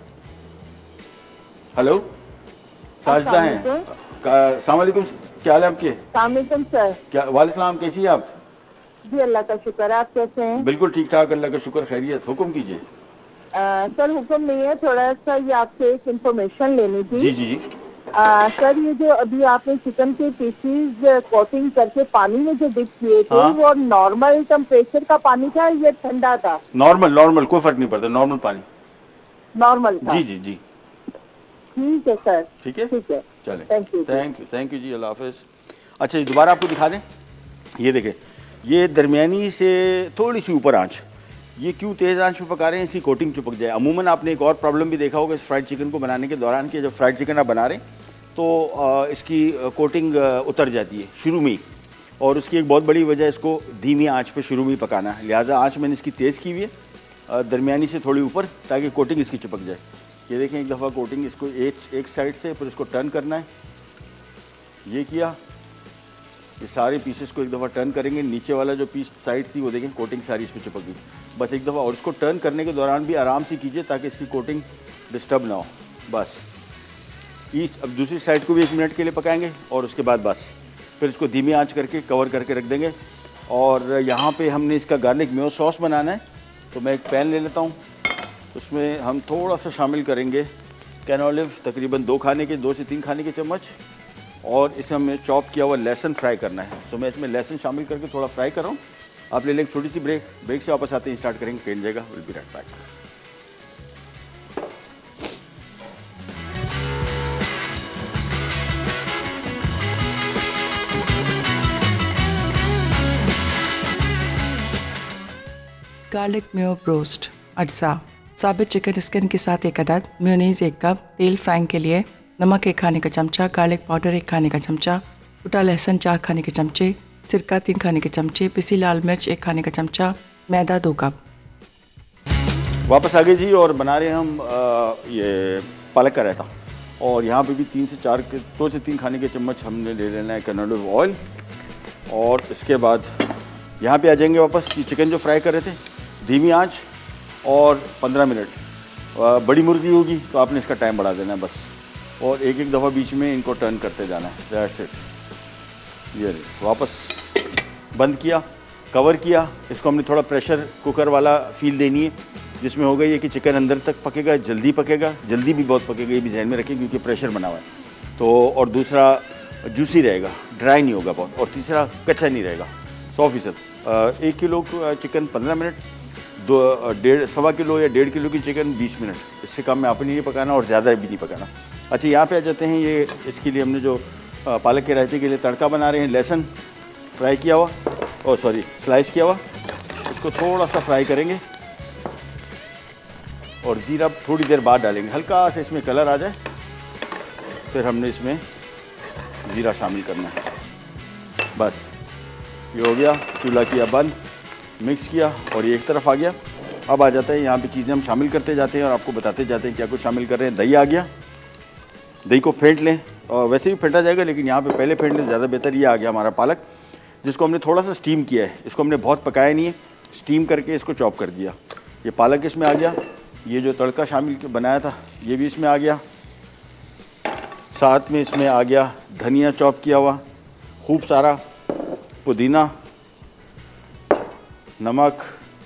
हेलो, साजिदा हैं। अस्सलाम वालेकुम, क्या हाल है आपके? वालेकुम सर। क्या वालेकुम सलाम, कैसी है आप? जी अल्लाह का शुक्र, आप कैसे हैं? बिल्कुल ठीक ठाक, अल्लाह का शुक्र, खैरियत। हुक्म कीजिए। सर हुक्म नहीं है, थोड़ा सा ये आपसे एक इन्फॉर्मेशन लेनी थी। जी जी जी। आ, सर ये जो अभी आपने चिकन के पीसीज कोटिंग करके पानी में जो डिप किए थे, हाँ? वो नॉर्मल टेम्परेचर का पानी था या ठंडा था? नॉर्मल नॉर्मल, कोई फर्क नहीं पड़ता, नॉर्मल पानी। नॉर्मल था। जी जी जी, ठीक है सर। ठीक है, ठीक है, चलें। Thank you thank you thank you जी, अल्लाह हाफिज़। अच्छा जी, दोबारा आपको दिखा दें। ये देखें, ये दरमियानी से थोड़ी सी ऊपर आंच। ये क्यों तेज़ आंच पे पका रहे हैं? इसकी कोटिंग चिपक जाए। अमूमन आपने एक और प्रॉब्लम भी देखा होगा इस फ्राइड चिकन को बनाने के दौरान कि जब फ्राइड चिकन आप बना रहे हैं तो इसकी कोटिंग उतर जाती है शुरू में ही। और उसकी एक बहुत बड़ी वजह इसको धीमी आंच पे शुरू में ही पकाना है। लिहाजा आंच मैंने इसकी तेज़ की हुई है दरमियानी से थोड़ी ऊपर, ताकि कोटिंग इसकी चिपक जाए। ये देखें, एक दफ़ा कोटिंग इसको एक एक साइड से, फिर इसको टर्न करना है। ये किया, ये सारे पीसेस को एक दफ़ा टर्न करेंगे। नीचे वाला जो पीस साइड थी वो देखें, कोटिंग सारी इस पर चिपक गई। बस एक दफ़ा, और इसको टर्न करने के दौरान भी आराम से कीजिए ताकि इसकी कोटिंग डिस्टर्ब ना हो। बस ईस्ट, अब दूसरी साइड को भी एक मिनट के लिए पकाएंगे और उसके बाद बस फिर इसको धीमी आंच करके कवर करके रख देंगे। और यहाँ पे हमने इसका गार्लिक मेयो सॉस बनाना है, तो मैं एक पैन ले लेता हूँ। उसमें हम थोड़ा सा शामिल करेंगे कैनोलिव, तकरीबन दो खाने के दो से तीन खाने के चम्मच। और इसे हमें चॉप किया हुआ लहसुन फ्राई करना है, तो मैं इसमें लहसुन शामिल करके थोड़ा फ्राई कर रहा हूँ। आप ले लें छोटी सी ब्रेक। ब्रेक से वापस आते हैं, स्टार्ट करेंगे, पेन जाएगा। Will be right back. Garlic mayo broast अज्जा, साबित चिकन स्किन के साथ एक अदद, मेयोनीज एक कप, तेल फ्राइंग के लिए, नमक एक खाने का चमचा, गार्लिक पाउडर एक खाने का चमचा, टूटा लहसुन चार खाने के चमचे, सिरका तीन खाने के चमचे, पिसी लाल मिर्च एक खाने का चमचा, मैदा दो कप। वापस आ गए जी, और बना रहे हैं हम आ, ये पालक का रायता। और यहाँ पे भी तीन से चार के दो से तीन खाने के चम्मच हमने ले लेना है कैनोलिव ऑयल। और इसके बाद यहाँ पे आ जाएंगे वापस। ये चिकन जो फ्राई कर रहे थे, धीमी आंच और पंद्रह मिनट। बड़ी मुर्गी होगी तो आपने इसका टाइम बढ़ा देना है बस। और एक एक दफ़ा बीच में इनको टर्न करते जाना है। That's it. ये वापस बंद किया, कवर किया। इसको हमने थोड़ा प्रेशर कुकर वाला फील देनी है, जिसमें होगा ये कि चिकन अंदर तक पकेगा, जल्दी पकेगा, जल्दी भी बहुत पकेगा, ये भी ध्यान में रखें क्योंकि प्रेशर बना हुआ है। तो और दूसरा जूसी रहेगा, ड्राई नहीं होगा बहुत। और तीसरा कच्चा नहीं रहेगा सौ फीसद। एक किलो चिकन पंद्रह मिनट, दो डेढ़ सवा किलो या डेढ़ किलो की चिकन बीस मिनट। इससे कम में आपने नहीं पकाना और ज़्यादा भी नहीं पकाना। अच्छा, यहाँ पे आ जाते हैं। ये इसके लिए हमने जो पालक के रायते के लिए तड़का बना रहे हैं। लहसुन फ्राई किया हुआ, ओ सॉरी स्लाइस किया हुआ, इसको थोड़ा सा फ्राई करेंगे और ज़ीरा थोड़ी देर बाद डालेंगे, हल्का सा इसमें कलर आ जाए, फिर हमने इसमें ज़ीरा शामिल करना है। बस ये हो गया, चूल्हा किया बंद, मिक्स किया और ये एक तरफ आ गया। अब आ जाता है यहाँ पे चीज़ें हम शामिल करते जाते हैं और आपको बताते जाते हैं क्या कुछ शामिल कर रहे हैं। दही आ गया, दही को फेंट लें, और वैसे भी फेंटा जाएगा लेकिन यहाँ पे पहले फेंट लें ज़्यादा बेहतर। ये आ गया हमारा पालक, जिसको हमने थोड़ा सा स्टीम किया है, इसको हमने बहुत पकाया नहीं है, स्टीम करके इसको चॉप कर दिया। ये पालक इसमें आ गया, ये जो तड़का शामिल बनाया था ये भी इसमें आ गया, साथ में इसमें आ गया धनिया चॉप किया हुआ खूब सारा, पुदीना, नमक,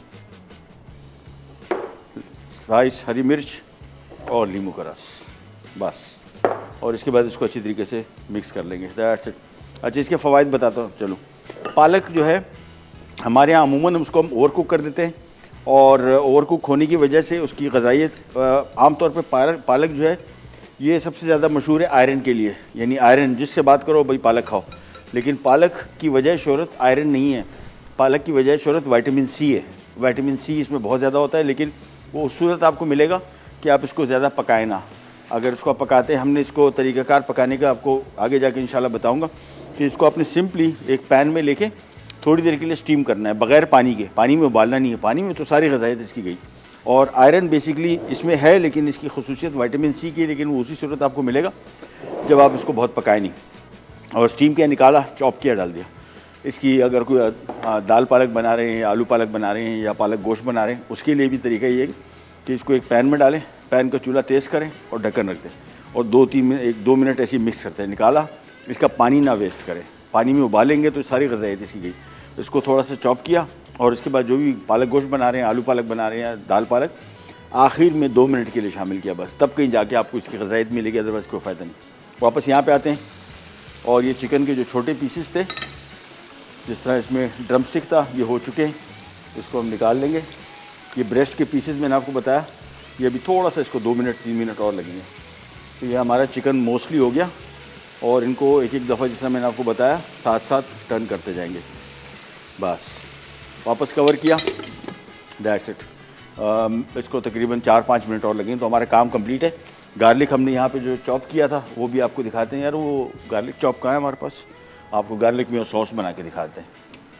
स्लाइस हरी मिर्च और नींबू का रस, बस। और इसके बाद इसको अच्छी तरीके से मिक्स कर लेंगे, दैट्स इट। अच्छा, इसके फ़वाइद बताता हूँ। चलो, पालक जो है हमारे यहाँ अमूमन उसको हम ओवर कुक कर देते हैं और ओवर कुक होने की वजह से उसकी ग़िज़ाइयत, आमतौर पे पालक पालक जो है ये सबसे ज़्यादा मशहूर है आयरन के लिए, यानी आयरन जिससे बात करो भाई पालक खाओ, लेकिन पालक की वजह शोहरत आयरन नहीं है, पालक की वजह शोहरत विटामिन सी है। विटामिन सी इसमें बहुत ज़्यादा होता है, लेकिन वो उस सूरत आपको मिलेगा कि आप इसको ज़्यादा पकाएं ना। अगर इसको आप पकाते हैं, हमने इसको तरीक़ाकार पकाने का आपको आगे जाके इंशाल्लाह बताऊंगा कि इसको आपने सिंपली एक पैन में लेके थोड़ी देर के लिए स्टीम करना है, बग़ैर पानी के, पानी में उबालना नहीं है, पानी में तो सारी ग़िज़ाइयत इसकी गई। और आयरन बेसिकली इसमें है, लेकिन इसकी खुसूसियत विटामिन सी की, लेकिन वो उसी सूरत आपको मिलेगा जब आप इसको बहुत पकाए नहीं। और स्टीम किया, निकाला, चॉप किया, डाल दिया। इसकी अगर कोई दाल पालक बना रहे हैं, आलू पालक बना रहे हैं या पालक गोश्त बना रहे हैं, उसके लिए भी तरीका ये है कि इसको एक पैन में डालें, पैन का चूल्हा तेज़ करें और ढक्कन रख दें और दो तीन मिनट एक दो मिनट ऐसे ही मिक्स करते हैं। निकाला, इसका पानी ना वेस्ट करें, पानी में उबालेंगे तो सारी ग़िज़ाइयत इसकी गई। इसको थोड़ा सा चॉप किया और इसके बाद जो भी पालक गोश्त बना रहे हैं, आलू पालक बना रहे हैं, दाल पालक, आखिर में दो मिनट के लिए शामिल किया बस, तब कहीं जाके आपको इसकी ग़िज़ाइयत मिलेगी, अदरवाइज़ कोई फ़ायदा नहीं। वापस यहाँ पे आते हैं और ये चिकन के जो छोटे पीसेस थे, जिस तरह इसमें ड्रम स्टिक था, ये हो चुके हैं, इसको हम निकाल लेंगे। ये ब्रेस्ट के पीसेस मैंने आपको बताया, ये अभी थोड़ा सा इसको दो मिनट तीन मिनट और लगेंगे। तो ये हमारा चिकन मोस्टली हो गया और इनको एक एक दफ़ा, जिस मैंने आपको बताया, साथ साथ टर्न करते जाएंगे। बस वापस कवर किया, दैट्स इट। इसको तकरीबन चार पाँच मिनट और लगेंगे तो हमारा काम कंप्लीट है। गार्लिक हमने यहाँ पे जो चॉप किया था वो भी आपको दिखाते हैं। यार वो गार्लिक चॉप कहाँ है हमारे पास, आपको गार्लिक में सॉस बना के दिखाते हैं।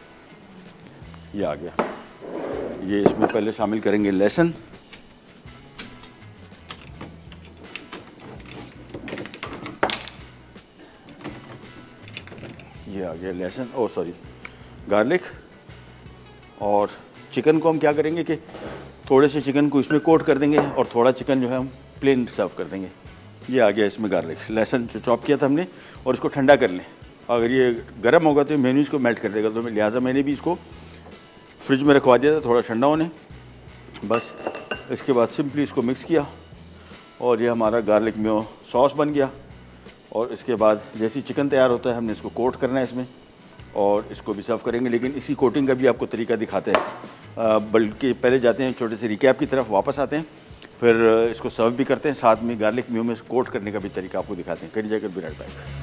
ये आ गया, ये इसमें पहले शामिल करेंगे लहसुन, ये आ गया लहसुन, ओ सॉरी गार्लिक। और चिकन को हम क्या करेंगे कि थोड़े से चिकन को इसमें कोट कर देंगे और थोड़ा चिकन जो है हम प्लेन सर्व कर देंगे। ये आ गया इसमें गार्लिक, लहसुन जो चॉप किया था हमने, और इसको ठंडा कर लें। अगर ये गर्म होगा तो मेन्यू इसको मेल्ट कर देगा, तो लिहाजा मैंने भी इसको फ्रिज में रखवा दिया था थोड़ा ठंडा होने। बस इसके बाद सिंपली इसको मिक्स किया और ये हमारा गार्लिक में सॉस बन गया। और इसके बाद जैसे चिकन तैयार होता है, हमने इसको कोट करना है इसमें और इसको भी सर्व करेंगे। लेकिन इसी कोटिंग का भी आपको तरीका दिखाते हैं, बल्कि पहले जाते हैं छोटे से रिकैप की तरफ, वापस आते हैं, फिर इसको सर्व भी करते हैं, साथ में गार्लिक म्यू में कोट करने का भी तरीका आपको दिखाते हैं। कहीं जाकर भी रहता है।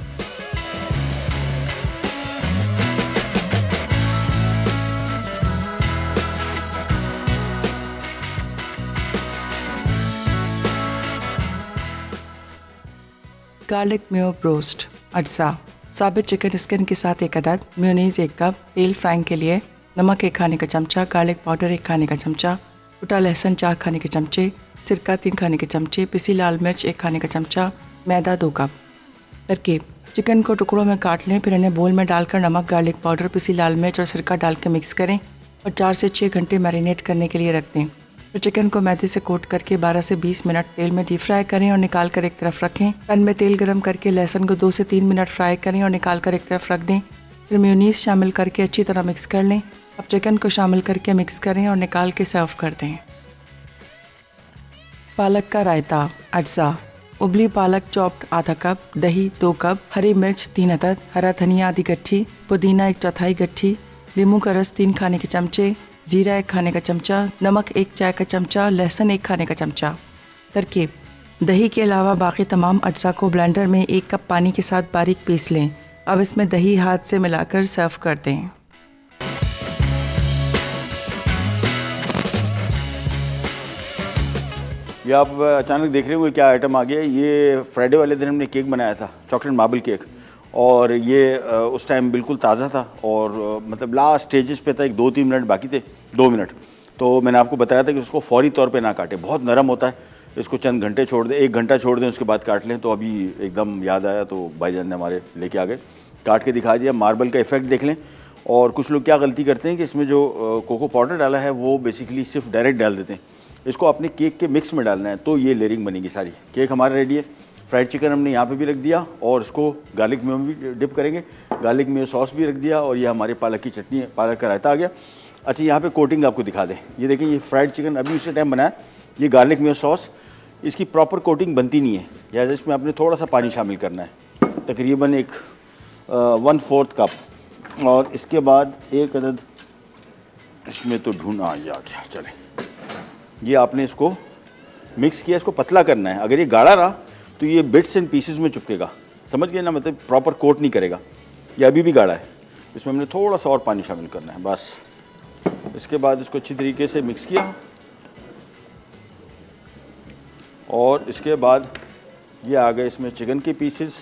गार्लिक मेयो ब्रोस्ट अज्जा, साबित चिकन स्किन के साथ एक अदद, मेयोनीज़ एक कप, तेल फ्राइंग के लिए, नमक एक खाने का चमचा, गार्लिक पाउडर एक खाने का चमचा, टूटा लहसुन चार खाने के चमचे, सिरका तीन खाने के चमचे, पिसी लाल मिर्च एक खाने का चमचा, मैदा दो कप। तरकीब: चिकन को टुकड़ों में काट लें, फिर इन्हें बोल में डालकर नमक, गार्लिक पाउडर, पिसी लाल मिर्च और सिरका डाल के मिक्स करें और चार से छः घंटे मैरिनेट करने के लिए रख दें। फिर चिकन को मैदे से कोट करके बारह से बीस मिनट तेल में डीप फ्राई करें और निकाल कर एक तरफ रखें। पैन में तेल गरम करके लहसुन को दो से तीन मिनट फ्राई करें और निकाल कर एक तरफ रख दें। फिर मेयोनीज़ शामिल करके अच्छी तरह मिक्स कर लें। अब चिकन को शामिल करके मिक्स करें और निकाल के सर्व कर दें। पालक का रायता अज्जा, उबली पालक चॉप्ड आधा कप, दही दो कप, हरी मिर्च तीन अदद, हरा धनिया आधी गट्ठी, पुदीना एक चौथाई गट्ठी, नींबू का रस तीन खाने के चमचे, जीरा एक खाने का चमचा, नमक एक चाय का चमचा, लहसुन एक खाने का चमचा। तरकीब: दही के अलावा बाकी तमाम अज्जा को ब्लेंडर में एक कप पानी के साथ बारीक पीस लें। अब इसमें दही हाथ से मिलाकर सर्व कर दें। ये आप अचानक देख रहे होंगे क्या आइटम आ गया। ये फ्राइडे वाले दिन हमने केक बनाया था, चॉकलेट मार्बल केक, और ये उस टाइम बिल्कुल ताज़ा था और मतलब लास्ट स्टेजेस पे था, एक दो तीन मिनट बाकी थे, दो मिनट। तो मैंने आपको बताया था कि उसको फौरी तौर पे ना काटें, बहुत नरम होता है, इसको चंद घंटे छोड़ दें, एक घंटा छोड़ दें, उसके बाद काट लें। तो अभी एकदम याद आया तो भाईजान ने हमारे लेके आ गए, काट के दिखा दिया। मार्बल का इफेक्ट देख लें। और कुछ लोग क्या गलती करते हैं कि इसमें जो कोको पाउडर डाला है वो बेसिकली सिर्फ डायरेक्ट डाल देते हैं, इसको अपने केक के मिक्स में डालना है, तो ये लेयरिंग बनेगी सारी। केक हमारा रेडी है। फ्राइड चिकन हमने यहाँ पे भी रख दिया और इसको गार्लिक मेयो में भी डिप करेंगे, गार्लिक मेयो सॉस भी रख दिया, और ये हमारे पालक की चटनी, पालक का रायता आ गया। अच्छा, यहाँ पे कोटिंग आपको दिखा दें, ये देखें, ये फ्राइड चिकन अभी उसी टाइम बनाया, ये गार्लिक मेयो सॉस, इसकी प्रॉपर कोटिंग बनती नहीं है, या इसमें आपने थोड़ा सा पानी शामिल करना है, तकरीबन एक वन फोर्थ कप। और इसके बाद एक अदद इसमें तो ढूंढना आ गया, चले, ये आपने इसको मिक्स किया, इसको पतला करना है। अगर ये गाढ़ा रहा तो ये बिट्स एंड पीसेस में चिपकेगा, समझ गए ना, मतलब प्रॉपर कोट नहीं करेगा। ये अभी भी गाढ़ा है, इसमें हमने थोड़ा सा और पानी शामिल करना है बस। इसके बाद इसको अच्छी तरीके से मिक्स किया, और इसके बाद ये आ गए इसमें चिकन के पीसेस,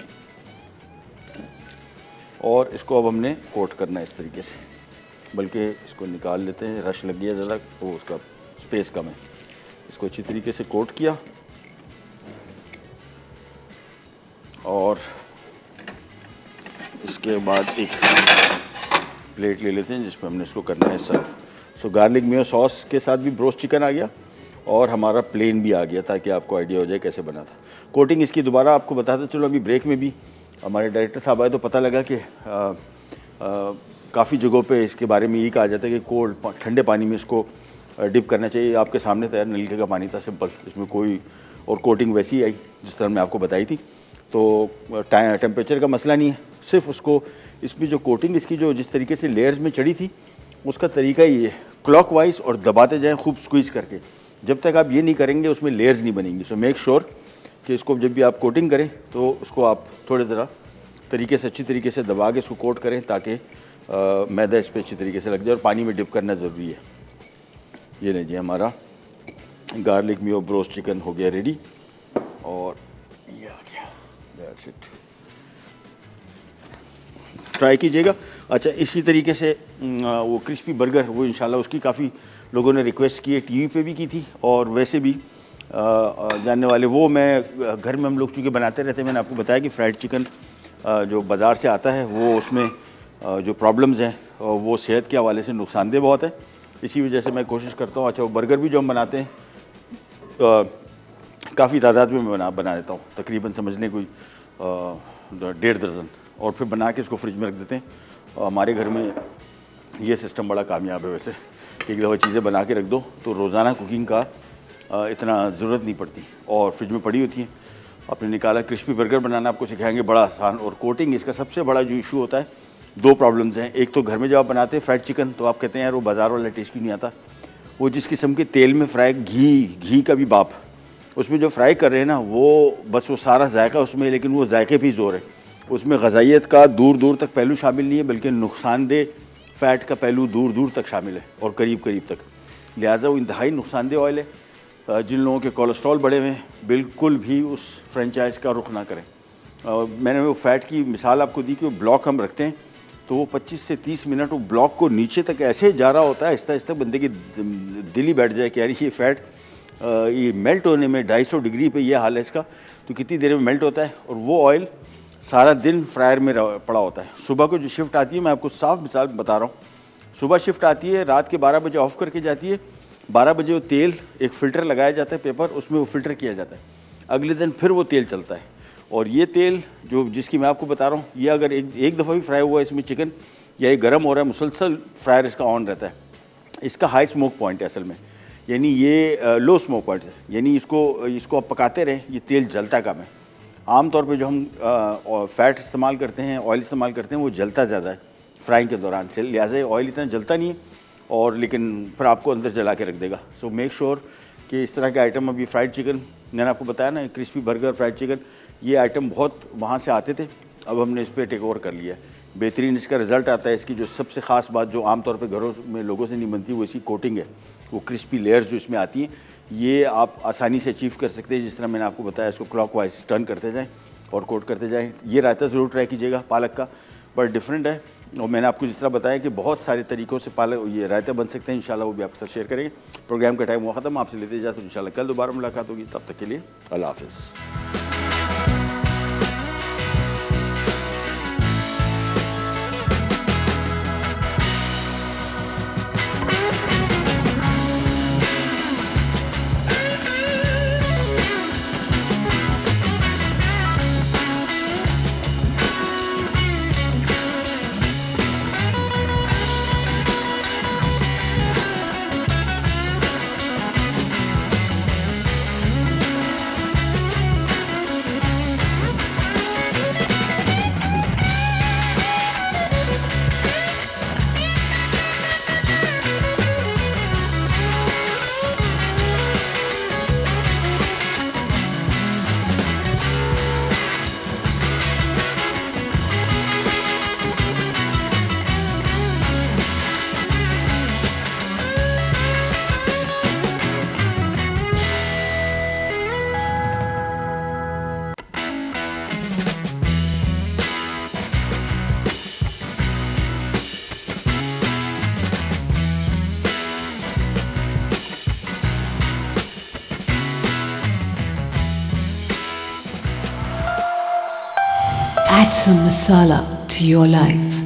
और इसको अब हमने कोट करना है इस तरीके से, बल्कि इसको निकाल लेते हैं, रश लग गया ज़्यादा, वो उसका स्पेस कम है। इसको अच्छी तरीके से कोट किया, और इसके बाद एक प्लेट ले लेते हैं जिसमें हमने इसको करना है serve. So garlic mayo sauce के साथ भी ब्रोस्ट चिकन आ गया और हमारा प्लेन भी आ गया, ताकि आपको आइडिया हो जाए कैसे बना था। कोटिंग इसकी दोबारा आपको बताते चलो, अभी ब्रेक में भी हमारे डायरेक्टर साहब आए तो पता लगा कि काफ़ी जगहों पे इसके बारे में ये कहा जाता है कि कोल्ड ठंडे पानी में इसको डिप करना चाहिए। आपके सामने तैयार नलके का पानी था, सिंपल, इसमें कोई और कोटिंग वैसी ही आई जिस तरह मैं आपको बताई थी। तो टेम्परेचर का मसला नहीं है, सिर्फ उसको इसमें जो कोटिंग इसकी जो जिस तरीके से लेयर्स में चढ़ी थी उसका तरीका ये है, क्लॉकवाइज और दबाते जाएं खूब स्क्वीज़ करके। जब तक आप ये नहीं करेंगे उसमें लेयर्स नहीं बनेंगी। सो मेक श्योर कि इसको जब भी आप कोटिंग करें तो उसको आप थोड़े ज़रा तरीके से अच्छी तरीके से दबा के इसको कोट करें, ताकि मैदा इस पर अच्छी तरीके से लग जाए, और पानी में डिप करना ज़रूरी है। ये लीजिए, हमारा गार्लिक मेयो ब्रोस्ट चिकन हो गया रेडी, और ये आ गया, दैट्स इट। ट्राई कीजिएगा। अच्छा, इसी तरीके से वो क्रिस्पी बर्गर, वो इंशाल्लाह उसकी काफ़ी लोगों ने रिक्वेस्ट की है, टीवी पे भी की थी और वैसे भी जानने वाले, वो मैं घर में हम लोग चूँकि बनाते रहते हैं। मैंने आपको बताया कि फ्राइड चिकन जो बाज़ार से आता है वो उसमें जो प्रॉब्लम्स हैं वो सेहत के हवाले से नुकसानदेह बहुत है, इसी वजह से मैं कोशिश करता हूँ। अच्छा, वो बर्गर भी जो हम बनाते हैं काफ़ी तादाद में मैं बना बना देता हूँ, तकरीबन समझने कोई डेढ़ दर्जन, और फिर बना के इसको फ्रिज में रख देते हैं। हमारे घर में ये सिस्टम बड़ा कामयाब है वैसे, एक दफ़ा चीज़ें बना के रख दो तो रोज़ाना कुकिंग का इतना ज़रूरत नहीं पड़ती, और फ्रिज में पड़ी होती हैं। आपने निकाला, क्रिस्पी बर्गर बनाना आपको सिखाएंगे, बड़ा आसान। और कोटिंग, इसका सबसे बड़ा जो इशू होता है, दो प्रॉब्लम्स हैं। एक तो घर में जब आप बनाते हैं फ्राइड चिकन तो आप कहते हैं यार वो बाज़ार वाला टेस्ट क्यों नहीं आता, वो जिस किस्म के तेल में फ्राई, घी घी का भी बाप, उसमें जो फ्राई कर रहे हैं ना, वो बस वो सारा जायका उसमें, लेकिन वो जायके भी ज़ोर है, उसमें ग़ज़ाइयत का दूर दूर तक पहलू शामिल नहीं है, बल्कि नुकसानदेह फ़ैट का पहलू दूर दूर तक शामिल है, और करीब करीब तक। लिहाजा वो इंतहाई नुकसानदेह ऑयल है। जिन लोगों के कोलेस्ट्रॉल बढ़े हुए हैं, बिल्कुल भी उस फ्रेंचाइज़ का रुख ना करें। मैंने वो फ़ैट की मिसाल आपको दी कि वो ब्लॉक हम रखते हैं तो वो पच्चीस से तीस मिनट वो ब्लॉक को नीचे तक ऐसे जा रहा होता है, आहिस्ता आहिस्ता बंदे की दिल ही बैठ जाए कि यार ये फ़ैट ये मेल्ट होने में ढाई सौ डिग्री पे ये हाल है इसका, तो कितनी देर में मेल्ट होता है। और वो ऑयल सारा दिन फ्रायर में पड़ा होता है। सुबह को जो शिफ्ट आती है, मैं आपको साफ मिसाल बता रहा हूँ, सुबह शिफ्ट आती है, रात के बारह बजे ऑफ़ करके जाती है, बारह बजे वो तेल, एक फ़िल्टर लगाया जाता है पेपर, उसमें वो फ़िल्टर किया जाता है, अगले दिन फिर वो तेल चलता है। और ये तेल जो जिसकी मैं आपको बता रहा हूँ, ये अगर एक एक दफ़ा भी फ्राई हुआ है इसमें चिकन, या ये गर्म हो रहा है, मुसलसल फ्रायर इसका ऑन रहता है। इसका हाई स्मोक पॉइंट है असल में, यानी ये लो स्मोक पॉइंट है, यानी इसको इसको आप पकाते रहें, ये तेल जलता कम है। आम तौर पे जो हम फ़ैट इस्तेमाल करते हैं, ऑयल इस्तेमाल करते हैं, वो जलता ज़्यादा है फ्राइंग के दौरान से, लिहाजा ऑयल इतना जलता नहीं है, और लेकिन फिर आपको अंदर जला के रख देगा। सो मेक श्योर कि इस तरह के आइटम अभी फ्राइड चिकन, मैंने आपको बताया ना क्रिस्पी बर्गर, फ्राइड चिकन, ये आइटम बहुत वहाँ से आते थे, अब हमने इस पर टेक ओवर कर लिया है। बेहतरीन इसका रिज़ल्ट आता है। इसकी जो सबसे ख़ास बात जो आमतौर पे घरों में लोगों से नहीं बनती वो इसकी कोटिंग है, वो क्रिस्पी लेयर्स जो इसमें आती हैं, ये आप आसानी से अचीव कर सकते हैं। जिस तरह मैंने आपको बताया, इसको क्लॉकवाइज टर्न करते जाएँ और कोट करते जाएँ। ये रायता ज़रूर ट्राई कीजिएगा पालक का, बट डिफरेंट है। और मैंने आपको जिस तरह बताया कि बहुत सारे तरीक़ों से पालक ये रायता बन सकते हैं, इंशाल्लाह वो भी आपके साथ शेयर करेंगे। प्रोग्राम का टाइम हुआ ख़त्म, आपसे लेते जाते तो इंशाल्लाह कल दोबारा मुलाकात होगी। तब तक के लिए अल्लाह हाफ़िज़। Add some masala to your life.